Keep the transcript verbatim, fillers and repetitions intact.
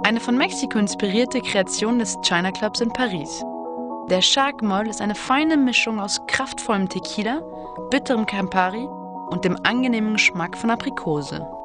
Eine von Mexiko inspirierte Kreation des China Clubs in Paris. Der Shark Moll ist eine feine Mischung aus kraftvollem Tequila, bitterem Campari und dem angenehmen Geschmack von Aprikose.